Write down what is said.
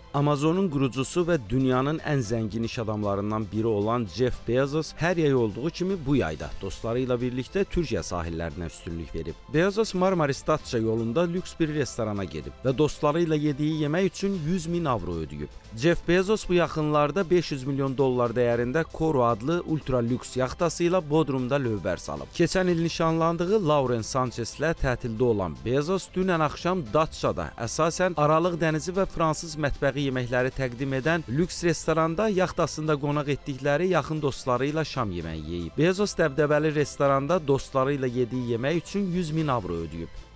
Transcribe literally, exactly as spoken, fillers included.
Amazonun qurucusu və dünyanın ən zəngin iş adamlarından biri olan Jeff Bezos hər yay olduğu kimi bu yayda dostları ilə birlikdə Türkiyə sahillərinə üstünlük verib. Bezos Marmaris Datça yolunda lüks bir restorana gedib və dostları ilə yediyi yemək üçün yüz min avro ödəyib. Jeff Bezos bu yaxınlarda beş yüz milyon dollar dəyərində Koro adlı ultra lüks yaxtası ilə Bodrumda lövbər salıb. Keçən il nişanlandığı Lauren Sanchezlə tətildə olan Bezos dünən axşam Datçada əsasən Aralıq dənizi və fransız mətbəxi yeməkləri təqdim edən lüks restoranda yaxtasında qonaq etdikləri yaxın dostları ilə şam yeməyi yeyib. Bezos dəbdəbəli restoranda dostları ilə yediyi yemək üçün yüz min avro ödəyib.